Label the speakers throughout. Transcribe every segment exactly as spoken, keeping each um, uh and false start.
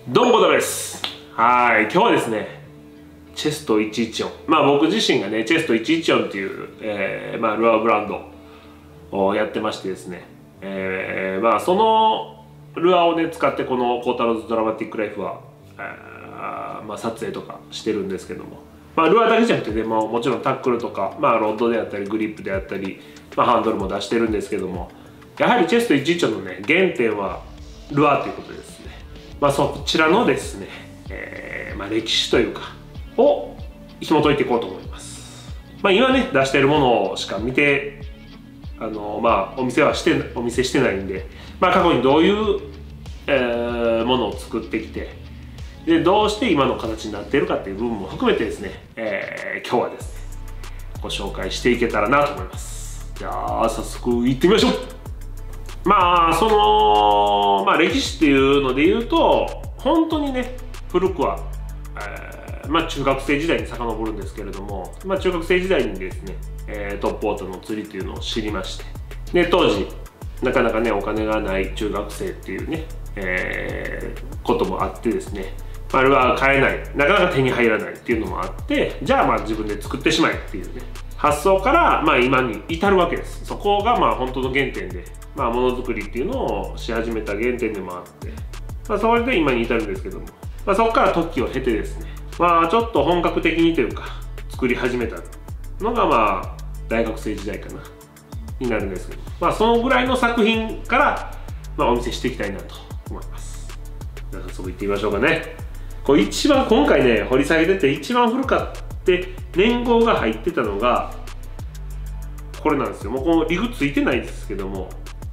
Speaker 1: どうも、こたべです。はい、今日はですね、チェストいちいちよん。まあ僕自身がね、チェストいちいちよんっていう、えー、まあルアーブランドをやってましてですね、えー、まあそのルアーをね、使ってこのコータローズドラマティックライフは、えー、まあ撮影とかしてるんですけども、まあルアーだけじゃなくてね、もうもちろんタックルとか、まあロッドであったり、グリップであったり、まあハンドルも出してるんですけども、やはりチェストいちいちよんのね、原点はルアーということですね。まあそちらのですね、えーまあ、歴史というかを紐解いていこうと思います。まあ今ね出しているものしか見てあのまあお店はしてお見せしてないんで、まあ過去にどういう、えー、ものを作ってきてでどうして今の形になっているかっていう部分も含めてですね、えー、今日はですねご紹介していけたらなと思います。じゃあ早速行ってみましょう。まあそのまあ歴史っていうので言うと本当にね古くは、えー、まあ中学生時代に遡るんですけれども、まあ中学生時代にですね、えー、トップオートの釣りっていうのを知りまして、で当時なかなかねお金がない中学生っていうね、えー、こともあってですね、まあ、ルアー買えない、なかなか手に入らないっていうのもあって、じゃあまあ自分で作ってしまえっていうね発想からまあ今に至るわけです。そこがまあ本当の原点で、まあものづくりっていうのをし始めた原点でもあって、まあそれで今に至るんですけども、まあ、そこから時を経てですね、まあちょっと本格的にというか作り始めたのがまあ大学生時代かなになるんですけど、まあそのぐらいの作品からまあお見せしていきたいなと思います。じゃあ早速いってみましょうかね。これ一番今回ね掘り下げてて一番古かって年号が入ってたのがこれなんですよ。もうこのリグついてないですけども、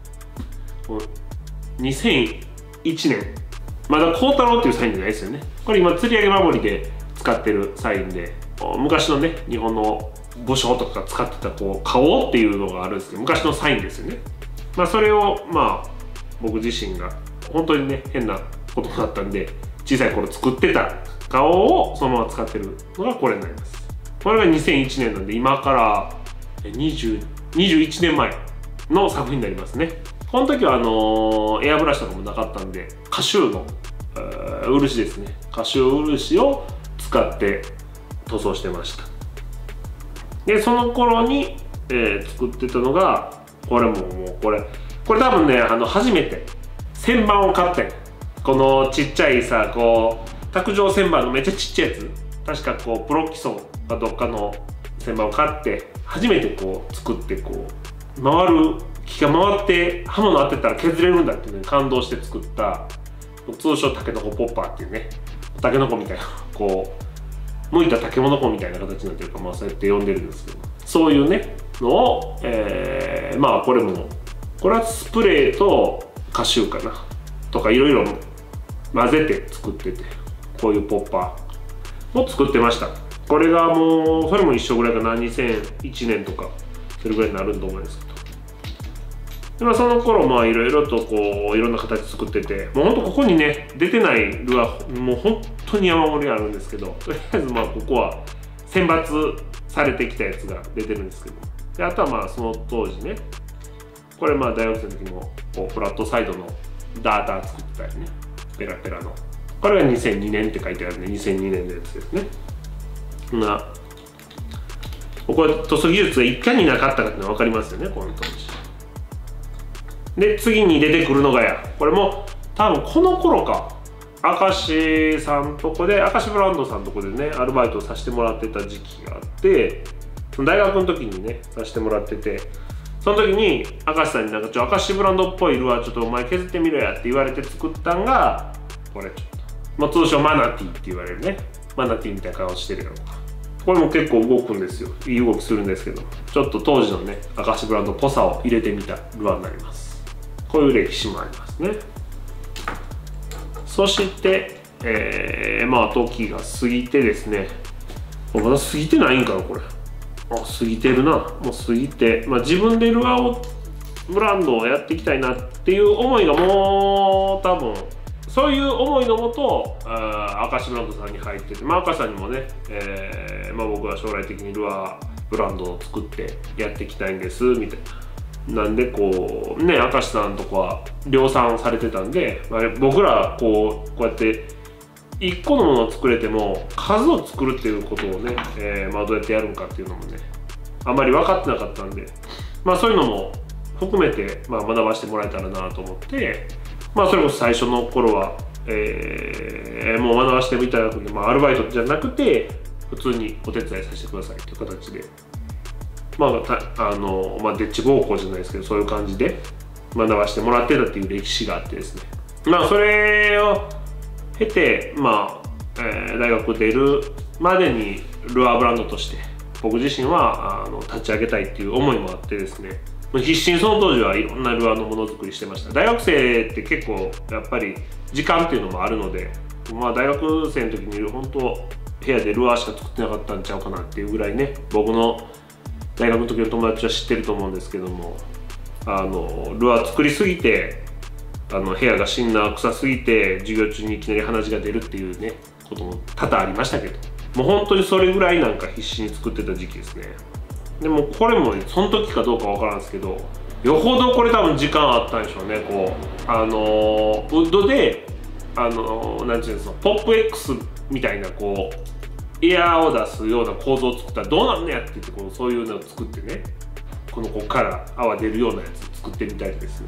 Speaker 1: にせんいちねん、まだ孝太郎っていうサインじゃないですよね。これ今釣り上げ守りで使ってるサインで、昔のね日本の武将とかが使ってたこう花王っていうのがあるんですけど、昔のサインですよね。まあそれをまあ僕自身が本当にね変なことだったんで小さい頃作ってた顔をそのまま使ってるのがこれになります。これがにせんいちねんなんで今からにじゅう、にじゅういちねんまえの作品になりますね。この時はあのー、エアブラシとかもなかったんでカシューの、えー、漆ですね。カシュー漆を使って塗装してました。でその頃に、えー、作ってたのがこれももうこれこれ多分ねあの初めて旋盤を買って、このちっちゃいさこう卓上旋盤のめっちゃちっちゃいやつ、確かこうプロキソンかどっかの旋盤を買って初めてこう作ってこう回る木が回って刃物当てたら削れるんだっていうのに感動して作った通称タケノコポッパーっていうね、タケノコみたいなこう剥いたタケモノコみたいな形になってるか、まあそうやって呼んでるんですけど、そういうねのを、えー、まあこれもこれはスプレーとカシューかなとかいろいろ混ぜて作ってて、こういうポッパーを作ってました。これがもうそれも一緒ぐらいかな、にせんいちねんとかそれぐらいになると思うんですけど、でまあその頃まあいろいろとこういろんな形作ってて、もうほんとここにね出てないルアーもう本当に山盛りあるんですけど、とりあえずまあここは選抜されてきたやつが出てるんですけど、であとはまあその当時ね、これまあ大学生の時もこうフラットサイドのダーター作ってたりね、ペラペラのこれがにせんにねんって書いてあるんでにせんにねんのやつですね。なこれ塗装技術がいかになかったかっていうのは分かりますよね、この当時。で次に出てくるのがやこれも多分この頃か、明石さんとこで明石ブランドさんとこでねアルバイトさせてもらってた時期があって、大学の時にねさせてもらってて、その時に明石さんになんかちょ明石ブランドっぽいルアーちょっとお前削ってみろやって言われて作ったんがこれちょっと、まあ、通称マナティーって言われるね、マナティーみたいな顔してるやろ。これも結構動くんですよ。いい動きするんですけど、ちょっと当時のね明石ブランドっぽさを入れてみたルアーになります。こういう歴史もありますね。そして、えー、まあ時が過ぎてですね、まだ過ぎてないんかなこれ。あ、過ぎてるな。もう過ぎて、まあ、自分でルアーをブランドをやっていきたいなっていう思いがもう多分そういう思いのもと明石ブランドさんに入ってて、まあ、明石さんにもね、えーまあ、僕は将来的にルアーブランドを作ってやっていきたいんですみたいな。なんでこうね明石さんとかは量産されてたんで、まあ、僕らこうこうやっていっこのものを作れても数を作るっていうことをね、えーまあ、どうやってやるんかっていうのもねあんまり分かってなかったんで、まあ、そういうのも含めて、まあ、学ばせてもらえたらなと思って、まあ、それこそ最初の頃は、えー、もう学ばせていただくんで、まあ、アルバイトじゃなくて普通にお手伝いさせてくださいという形で、まあたあのまあ、デッチ奉公じゃないですけどそういう感じで学ばせてもらってたっていう歴史があってですね、まあそれを経て、まあえー、大学出るまでにルアーブランドとして僕自身はあの立ち上げたいっていう思いもあってですね、必死にその当時はいろんなルアーのものづくりしてました。大学生って結構やっぱり時間っていうのもあるので、まあ、大学生の時に本当部屋でルアーしか作ってなかったんちゃうかなっていうぐらいね、僕の大学の時の友達は知ってると思うんですけども、あのルアー作りすぎてあの部屋が死んだ臭すぎて授業中にいきなり鼻血が出るっていうねことも多々ありましたけど、もう本当にそれぐらいなんか必死に作ってた時期ですね。でもこれもその時かどうかわからんですけど、よほどこれ多分時間あったんでしょうね。こうあのウッドであのなんていうんですか、ポップ X みたいなこうエアーを出すような構造を作ったらどうなんねやって言ってこうそういうのを作ってね、このここから泡出るようなやつ作ってみたりですね。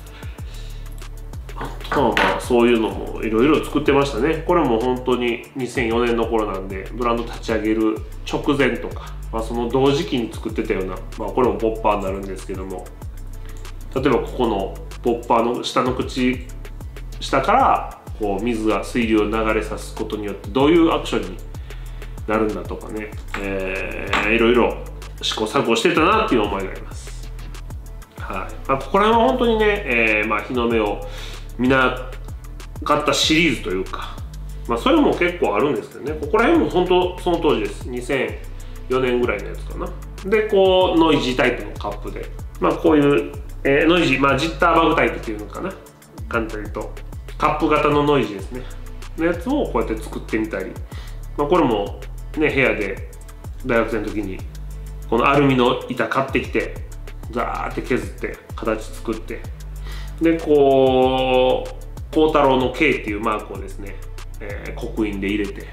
Speaker 1: あとはまあそういうのもいろいろ作ってましたね。これも本当ににせんよねんの頃なんで、ブランド立ち上げる直前とか、まあ、その同時期に作ってたような、まあ、これもポッパーになるんですけども、例えばここのポッパーの下の口下からこう水が水流を流れさすことによってどういうアクションになるんだとかね、えー、いろいろ試行錯誤してたなっていう思いがあります。はい、まあ、ここら辺は本当にね、えーまあ、日の目を見なかったシリーズというか、まあ、それも結構あるんですけどね、ここら辺も本当その当時です。にせんよねんぐらいのやつかな。でこうノイジータイプのカップで、まあ、こういう、えー、ノイジー、まあ、ジッターバグタイプっていうのかな、簡単に言うとカップ型のノイジーですねのやつをこうやって作ってみたり、まあ、これもね部屋で大学生の時にこのアルミの板買ってきてザーって削って形作って、でこう孝太郎の K っていうマークをですね、えー、刻印で入れて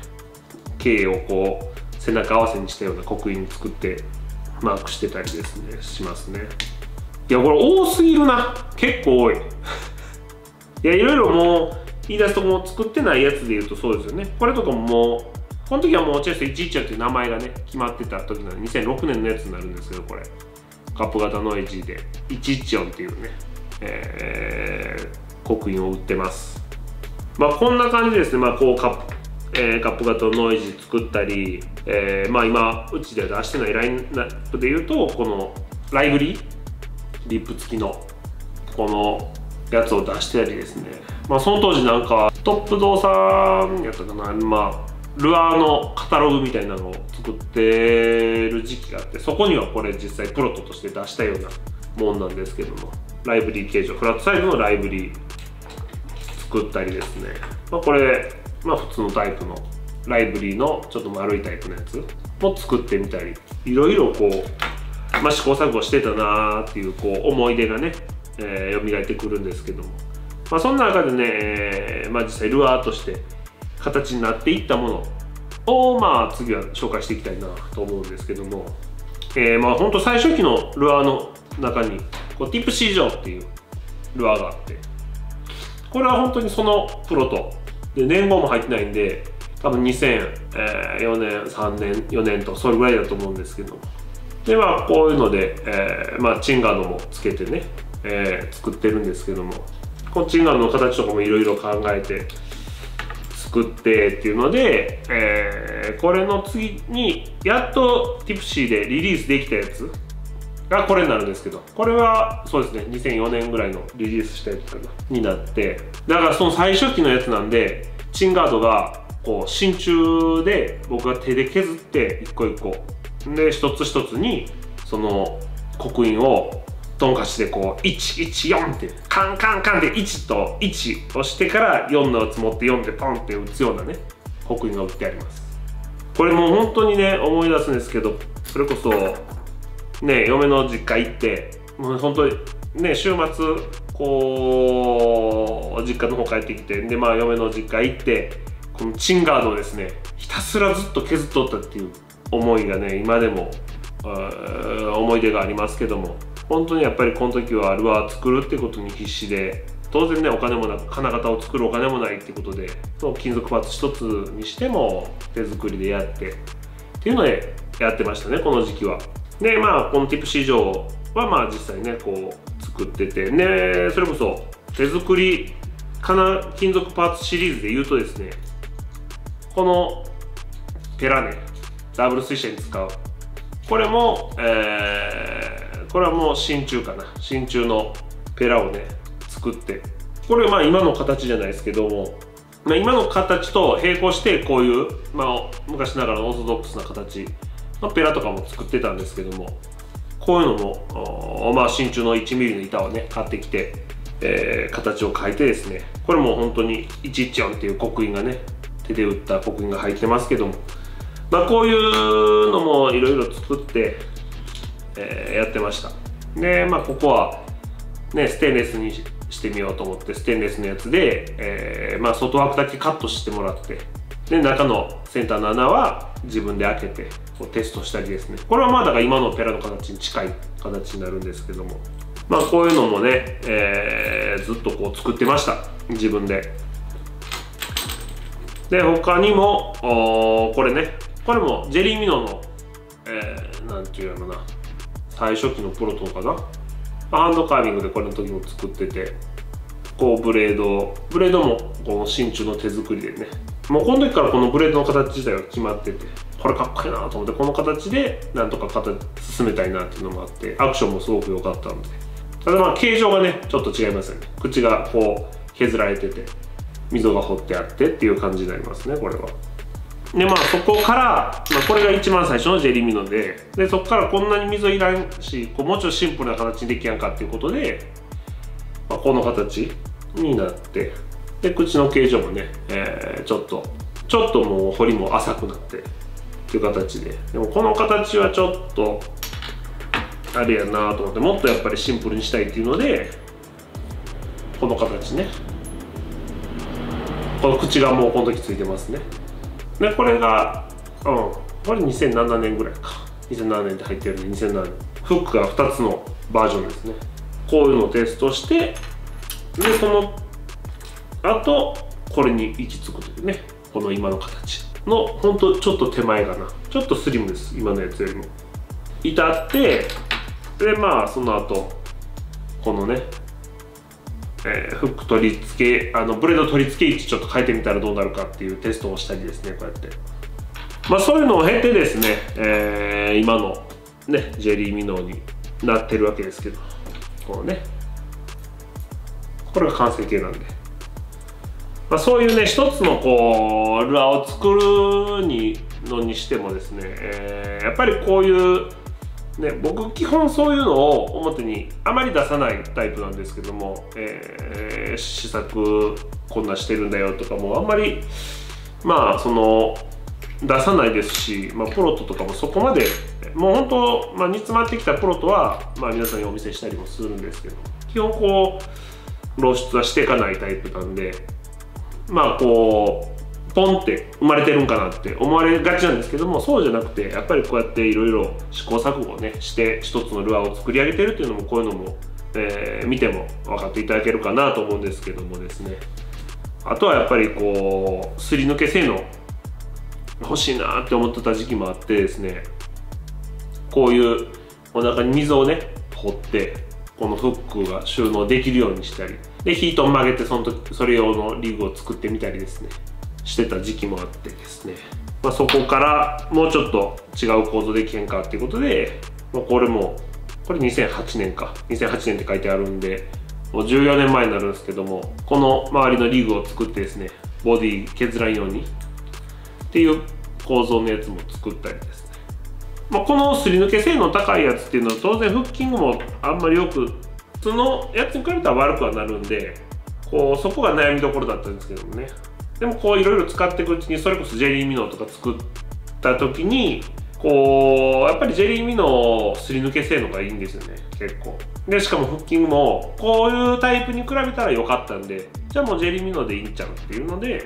Speaker 1: K をこう背中合わせにしたような刻印作ってマークしてたりですねしますね。いやこれ多すぎるな、結構多いいやいろいろもう言い出すとこも作ってないやつでいうとそうですよね。これとかももうこの時はもうチェストいちいちよんっていう名前がね決まってた時なのでにせんろくねんのやつになるんですけど、これカップ型ノイジーでいちいちよんっていうね、えー、刻印を売ってます。まあこんな感じでですね、まあこうカップ、えー、カップ型のノイジー作ったり、えー、まあ今うちでは出してないラインナップでいうとこのライブリーリップ付きのこのやつを出してたりですね、まあその当時なんかトップ動さんやったかな、まあルアーのカタログみたいなのを作ってる時期があって、そこにはこれ実際プロトとして出したようなもんなんですけども、ライブリー形状フラットサイズのライブリー作ったりですね、まあ、これ、まあ、普通のタイプのライブリーのちょっと丸いタイプのやつも作ってみたり、いろいろこう、まあ、試行錯誤してたなーっていうこう思い出がね、えー、蘇ってくるんですけども、まあ、そんな中でね、えーまあ、実際ルアーとして形になっていったものを、まあ、次は紹介していきたいなと思うんですけども、えー、まあ本当最初期のルアーの中にこうティップシージョーっていうルアーがあって、これは本当にそのプロトで年号も入ってないんで多分にせんよねんさんねんよねんとそれぐらいだと思うんですけども、でまあこういうので、えーまあ、チンガードもつけてね、えー、作ってるんですけども、このチンガードの形とかもいろいろ考えて作ってっていうので、えー、これの次にやっとティプシーでリリースできたやつがこれになるんですけど、これはそうですねにせんよねんぐらいのリリースしたやつかなになって、だからその最初期のやつなんでチンガードがこう真鍮で僕が手で削って一個一個で一つ一つにその刻印をトンカチでこういちいちよんってカンカンカンでいちといち押してからよんのやつ持ってよんでポンって打つようなね刻印が打ってあります。これもう本当にね思い出すんですけど、それこそね嫁の実家行ってもう本当にね週末こう実家の方帰ってきて、でまあ嫁の実家行ってこのチンガードをですねひたすらずっと削っとったっていう思いがね今でも思い出がありますけども、本当にやっぱりこの時はルアー作るってことに必死で、当然ねお金もなく金型を作るお金もないってことで、その金属パーツ一つにしても手作りでやってっていうのでやってましたね、この時期は。でまあこのティップ市場はまあ実際ねこう作っててね、それこそ手作り金金属パーツシリーズでいうとですね、このペラねダブル水車に使うこれも、えー、これはもう真鍮かな、真鍮のペラをね作って、これはまあ今の形じゃないですけども、まあ、今の形と並行してこういう、まあ、昔ながらのオーソドックスな形のペラとかも作ってたんですけども、こういうのもまあ真鍮のいちミリの板をね買ってきて、えー、形を変えてですね、これも本当にいちいちよんっていう刻印がね手で打った刻印が入ってますけども、まあこういうのもいろいろ作って、えー、やってました。でまあここはねステンレスにしてみようと思ってステンレスのやつで、えー、まあ外枠だけカットしてもらって、で中のセンターの穴は自分で開けてこうテストしたりですね、これはまあだから今のペラの形に近い形になるんですけども、まあこういうのもね、えー、ずっとこう作ってました自分で。で他にもこれね、これもジェリーミノの、えー、なんていうのかな、最初期のプロトかな、ハンドカービングでこれの時も作ってて、こうブレードブレードもこの真鍮の手作りでね、もうこの時からこのブレードの形自体は決まってて、これかっこいいなと思って、この形でなんとか形進めたいなっていうのもあって、アクションもすごく良かったので、ただまあ形状がねちょっと違いますよね。口がこう削られてて溝が掘ってあってっていう感じになりますね、これは。でまあそこから、まあ、これが一番最初のジェリーミノで、でそこからこんなに溝いらんし、こうもうちょっとシンプルな形にできやんかっていうことで、まあ、この形になって、で口の形状もね、えー、ちょっとちょっともう彫りも浅くなってっていう形で、でもこの形はちょっとあれやなと思って、もっとやっぱりシンプルにしたいっていうので、この形ね、この口がもうこの時ついてますね。でこれが、うん、これにせんななねんぐらいか、にせんななねんって入ってるんでにせんななねん、フックがふたつのバージョンですね。こういうのをテストして、でそのあとこれに行き着くというね、この今の形のほんとちょっと手前かな、ちょっとスリムです、今のやつよりも。至って、でまあその後このね、えー、フック取り付け、あのブレード取り付け位置ちょっと変えてみたらどうなるかっていうテストをしたりですね、こうやって。まあそういうのを経てですね、えー、今のねジェリーミノになってるわけですけど、こうね、これが完成形なんで、まあ、そういうね一つのこうルアーを作るにのにしてもですね、えー、やっぱりこういうね、僕基本そういうのを表にあまり出さないタイプなんですけども、えー、試作こんなしてるんだよとかもあんまりまあその出さないですし、まあ、プロトとかもそこまでもう本当、まあ、煮詰まってきたプロトは、まあ、皆さんにお見せしたりもするんですけど、基本こう露出はしていかないタイプなんで、まあこうポンって生まれてるんかなって思われがちなんですけども、そうじゃなくてやっぱりこうやっていろいろ試行錯誤をねして一つのルアーを作り上げてるっていうのも、こういうのも、えー、見ても分かっていただけるかなと思うんですけどもですね、あとはやっぱりこうすり抜け性能欲しいなって思ってた時期もあってですね、こういうお腹に溝をね掘ってこのフックが収納できるようにしたりで、ヒートを曲げてその時それ用のリグを作ってみたりですねしてた時期もあってですね、まあ、そこからもうちょっと違う構造できへんかっていうことで、まあ、これもこれにせんはちねんかにせんはちねんって書いてあるんでもうじゅうよねんまえになるんですけども、この周りのリグを作ってですねボディ削らんようにっていう構造のやつも作ったりですね、まあ、このすり抜け性能高いやつっていうのは当然フッキングもあんまりよく普通のやつに比べたら悪くはなるんで、こうそこが悩みどころだったんですけどもね、でもこういろいろ使っていくうちにそれこそジェリーミノとか作った時にこうやっぱりジェリーミノすり抜け性能がいいんですよね結構で、しかもフッキングもこういうタイプに比べたら良かったんで、じゃあもうジェリーミノでいいんちゃうっていうので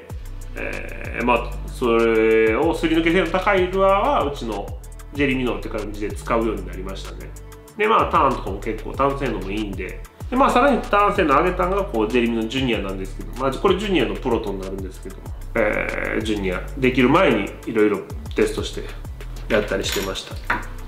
Speaker 1: えー、まあそれをすり抜け性の高いルアーはうちのジェリーミノーって感じで使うようになりましたね。でまあターンとかも結構単性能もいいんで、でまあさらに単性能上げたのがこうジェリーミノージュニアなんですけど、まあこれジュニアのプロトになるんですけども、えー、ジュニアできる前にいろいろテストしてやったりしてました。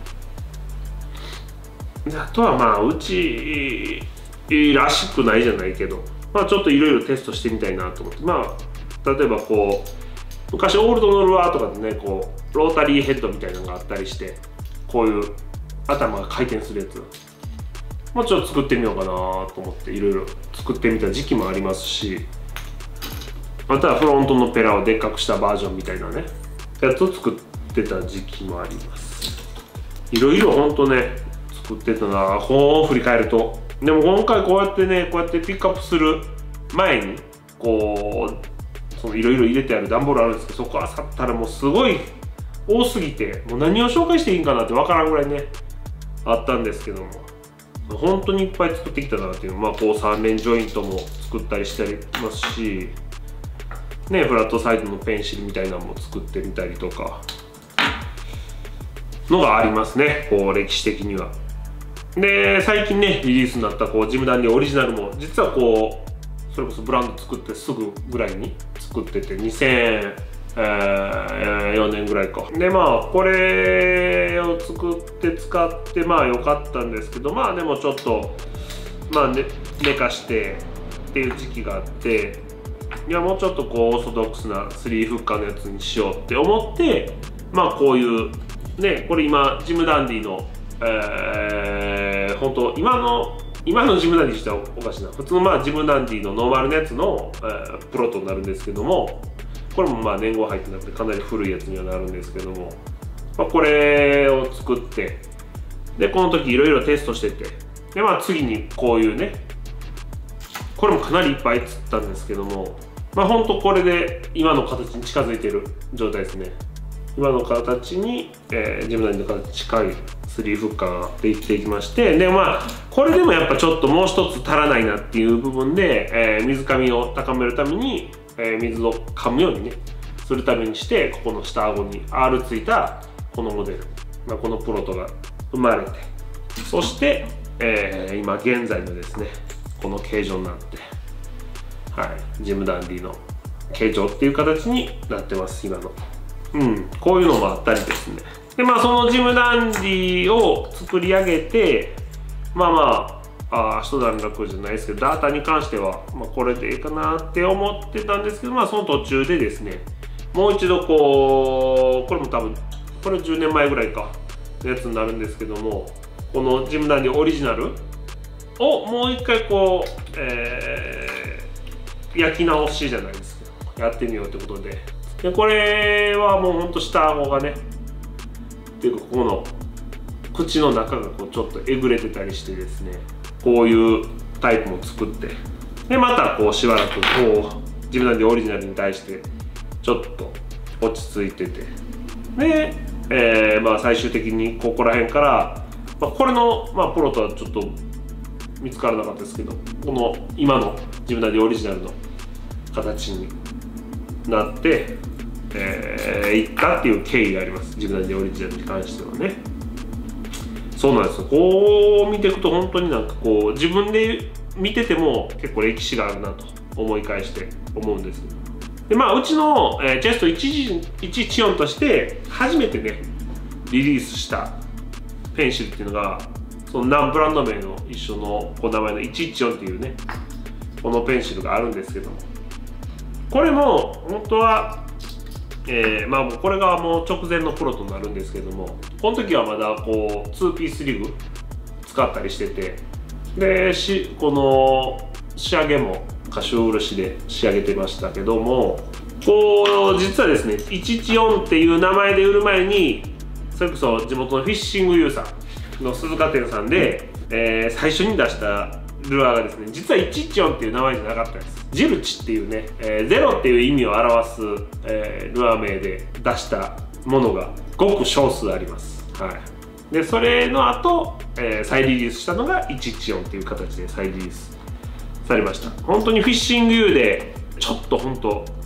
Speaker 1: であとはまあうちらしくないじゃないけど、まあちょっといろいろテストしてみたいなと思って、まあ例えばこう昔オールドのルアーとかでね、こうロータリーヘッドみたいなのがあったりして、こういう頭が回転するやつもうちょっと作ってみようかなと思っていろいろ作ってみた時期もありますし、またはフロントのペラをでっかくしたバージョンみたいなねやつを作ってた時期もあります。いろいろほんとね作ってたな、こう振り返ると。でも今回こうやってね、こうやってピックアップする前にこうそのいろいろ入れてある段ボールあるんですけど、そこあさったらもうすごい多すぎて、もう何を紹介していいんかなってわからんぐらいねあったんですけども、本当にいっぱい作ってきたなっていう。まあこうさん連ジョイントも作ったりしてますしね、フラットサイドのペンシルみたいなのも作ってみたりとかのがありますね、こう歴史的には。で最近ねリリースになったこうジムダンディオリジナルも実はこうそれこそブランド作ってすぐぐらいに作ってて、にせんよねんぐらいかで、まあこれを作って使ってまあ良かったんですけど、まあでもちょっとまあ、ね、寝かしてっていう時期があって、いやもうちょっとこうオーソドックスなスリーフッカーのやつにしようって思って、まあこういうね、これ今ジムダンディのえー、本当今の今のジムダンディ自体はおかしいな、普通のまあジムダンディのノーマルのやつの、えー、プロトになるんですけども、これもまあ年号入ってなくてかなり古いやつにはなるんですけども、まあ、これを作ってでこの時いろいろテストしてて、でまあ次にこういうね、これもかなりいっぱい釣ったんですけども、まあ本当これで今の形に近づいてる状態ですね。今の形に、えー、ジムダンディの形に近いスリーフッカーができていきまして、でまあこれでもやっぱちょっともう一つ足らないなっていう部分で、えー、水上を高めるために、えー、水を噛むようにねするためにして、ここの下顎に アール ついたこのモデル、まあ、このプロトが生まれて、そして、えー、今現在のですねこの形状になって、はい、ジムダンディの形状っていう形になってます今の。うん、こういうのもあったりですね。でまあそのジムダンディを作り上げて、まあまああ一段落じゃないですけど、ダータに関しては、まあ、これでいいかなって思ってたんですけど、まあその途中でですねもう一度こうこれも多分これじゅうねんまえぐらいかのやつになるんですけども、このジムダンディオリジナルをもう一回こう、えー、焼き直しじゃないですけどやってみようということで。でこれはもうほんと下顎がねっていうかここの口の中がこうちょっとえぐれてたりしてですね、こういうタイプも作って、でまたこうしばらくこうジムダンディオリジナルに対してちょっと落ち着いてて、で、えー、まあ最終的にここら辺から、まあ、これの、まあ、プロとはちょっと見つからなかったですけど、この今のジムダンディオリジナルの形になってえー、いったっていう経緯があります、ジムダンディオリジナルに関してはね。そうなんですよ。こう見ていくと本当になんかこう自分で見てても結構歴史があるなと思い返して思うんです。でまあうちの、えー、チェストいちいちよんとして初めてねリリースしたペンシルっていうのが、その何ブランド名の一緒のお名前のいちいちよんっていうねこのペンシルがあるんですけども、これも本当はえー、まあもうこれがもう直前のプロとなるんですけども、この時はまだこうツーピースリグ使ったりしてて、でしこの仕上げもカシオ漆で仕上げてましたけども、こう実はですねいちいちよんっていう名前で売る前に、それこそ地元のフィッシングユーさんの鈴鹿店さんで、えー、最初に出したルアーがですね実はいちいちよんっていう名前じゃなかったんです。ジルチっていうね、えー、ゼロっていう意味を表す、えー、ルアー名で出したものがごく少数あります。はい、でそれの後、えー、再リリースしたのがいちいちよんっていう形で再リリースされました。本当にフィッシングユーでちょっと本当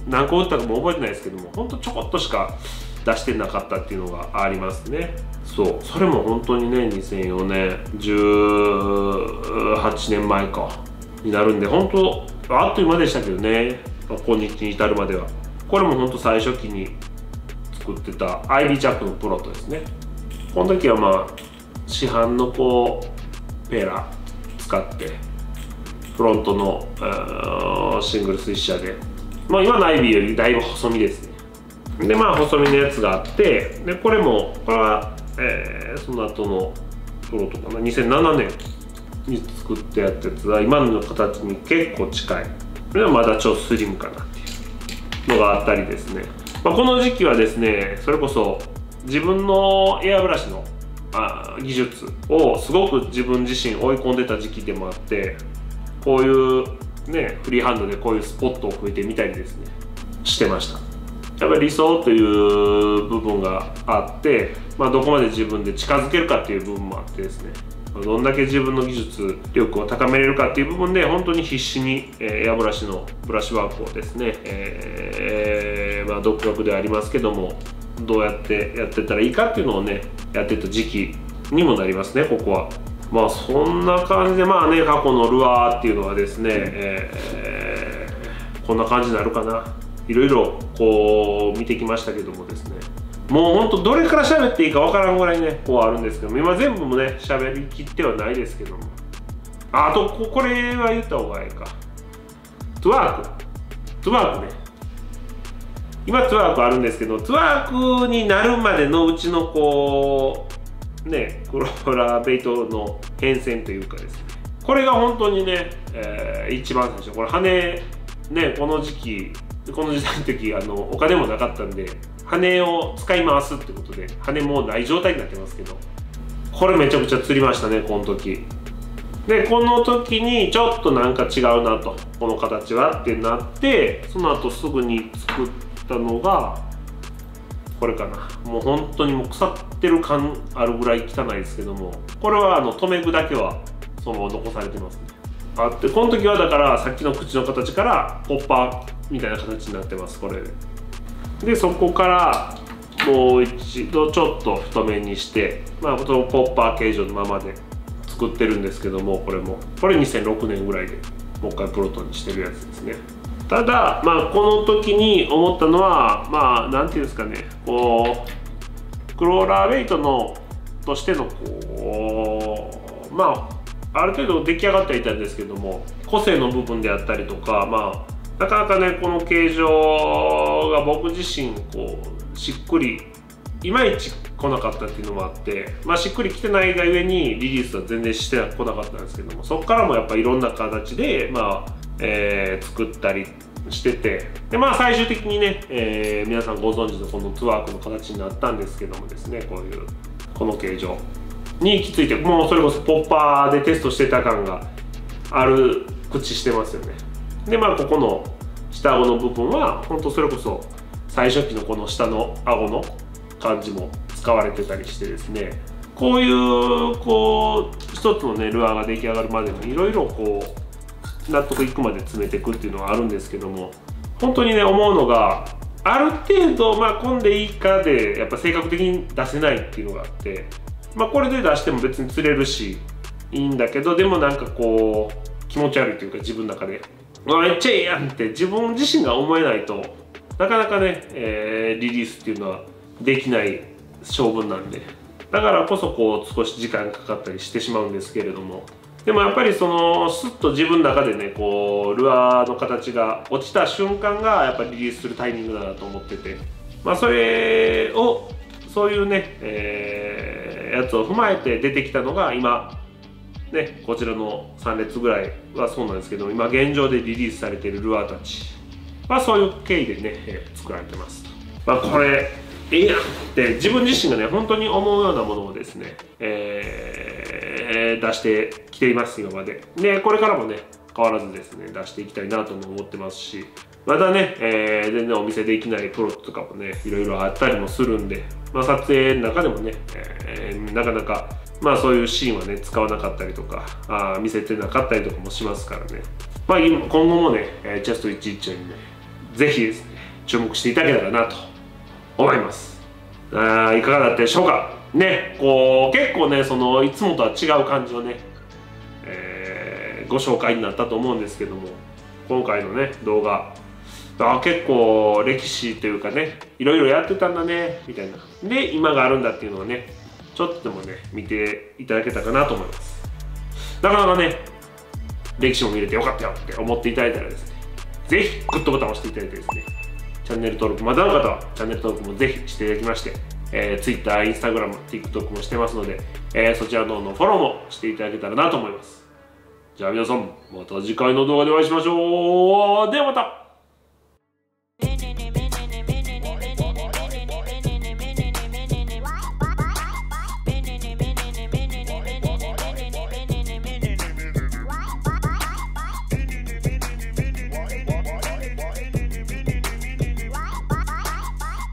Speaker 1: 何個売ったかも覚えてないですけども、ほんとちょこっとしか出してなかったっていうのがありますね。そうそれも本当にねにせんよねんじゅうはちねんまえかになるんで、本当あっという間でしたけどね、今日に至るまでは。これも本当最初期に作ってたアイビージャックのプロトですね。この時はまあ市販のこうペーラー使ってフロントのシングルスイッシャーで、まあ、今のアイビーよりだいぶ細身ですね。でまあ細身のやつがあって、でこれもこれは、えー、その後のプロトかなにせんななねんに作ってやったやつは今の形に結構近い。これはまだちょっとスリムかなっていうのがあったりですね。まあ、この時期はですね、それこそ自分のエアブラシのあ技術をすごく自分自身追い込んでた時期でもあって、こういうねフリーハンドでこういうスポットを増えてみたりですねしてました。やっぱり理想という部分があって、まあ、どこまで自分で近づけるかっていう部分もあってですね、どんだけ自分の技術力を高めれるかっていう部分で本当に必死にエアブラシのブラシワークをですね、えーまあ、独学ではありますけどもどうやってやってったらいいかっていうのをねやってた時期にもなりますね、ここは。まあそんな感じで、まあね過去のルアーっていうのはですね、えー、こんな感じになるかな。いろいろこう見てきましたけどもですね、もうほんとどれから喋っていいかわからんぐらいねこうあるんですけども、今全部もね喋りきってはないですけども、ああとこれは言った方がいいか。トゥワークトゥワークね、今トゥワークあるんですけど、トゥワークになるまでのうちのこうねクローラーベイトの変遷というかですね、これが本当にね、えー、一番最初これ羽ね、この時期この時代の時あのお金もなかったんで羽を使い回すってことで羽もうない状態になってますけど、これめちゃくちゃ釣りましたねこの時で。この時にちょっとなんか違うなと、この形はってなって、その後すぐに作ったのがこれかな。もう本当にもう腐ってる感あるぐらい汚いですけども、これはあの留め具だけはそのまま残されてますね。あって、この時はだからさっきの口の形からポッパーみたいな形になってます、これで。でそこからもう一度ちょっと太めにして、まあ、そのポッパー形状のままで作ってるんですけども、これもこれにせんろくねんぐらいでもう一回プロトにしてるやつですね。ただまあこの時に思ったのは、まあなんていうんですかね、こうクローラーベイトのとしてのこうまあある程度出来上がってはいたんですけども、個性の部分であったりとか、まあなかなかねこの形状が僕自身こうしっくりいまいち来なかったっていうのもあって、まあ、しっくりきてないがゆえにリリースは全然してこなかったんですけども、そこからもやっぱいろんな形で、まあえー、作ったりしてて、でまあ最終的にね、えー、皆さんご存知のこのツワークの形になったんですけどもですね、こういうこの形状に行き着いて、もうそれこそポッパーでテストしてた感がある口してますよね。でまあここの下顎の部分は本当それこそ最初期のこの下の顎の感じも使われてたりしてですね、こういうこう一つのねルアーが出来上がるまでもいろいろこう納得いくまで詰めていくっていうのはあるんですけども、本当にね思うのがある程度まあ混んでいいかでやっぱ性格的に出せないっていうのがあって、まあこれで出しても別に釣れるしいいんだけど、でもなんかこう気持ち悪いというか自分の中でめっちゃええやんって自分自身が思えないとなかなかね、えー、リリースっていうのはできない性分なんで、だからこそこう少し時間かかったりしてしまうんですけれども、でもやっぱりそのスッと自分の中でねこうルアーの形が落ちた瞬間がやっぱりリリースするタイミングだなと思ってて、まあそれをそういうね、えー、やつを踏まえて出てきたのが今ね、こちらのさん列ぐらいはそうなんですけど、今現状でリリースされているルアーたちはそういう経緯でね、えー、作られてます。まあこれええやんって自分自身がね本当に思うようなものをですね、えー、出してきています今まで。でこれからもね変わらずですね出していきたいなとも思ってますし、またね、えー、全然お見せできないプロットとかもねいろいろあったりもするんで、まあ、撮影の中でもね、えー、なかなかまあそういうシーンはね使わなかったりとかあ見せてなかったりとかもしますからね、まあ今後もねチャストいちいちにねぜひですね注目していただけたらなと思います。あーいかがだったでしょうかね。こう結構ね、そのいつもとは違う感じのね、えーご紹介になったと思うんですけども、今回のね動画、あ結構歴史というかね、いろいろやってたんだねみたいな、で今があるんだっていうのをね、ちょっとでもね見ていただけたかなと思います。なかなかね歴史も見れてよかったよって思っていただいたらですね、ぜひグッドボタンを押していただいてですね、チャンネル登録まだの方はチャンネル登録もぜひしていただきまして、えー、Twitter、Instagram、TikTok もしてますので、えー、そちらの方のフォローもしていただけたらなと思います。じゃあ皆さん、また次回の動画でお会いしましょう。ではまた。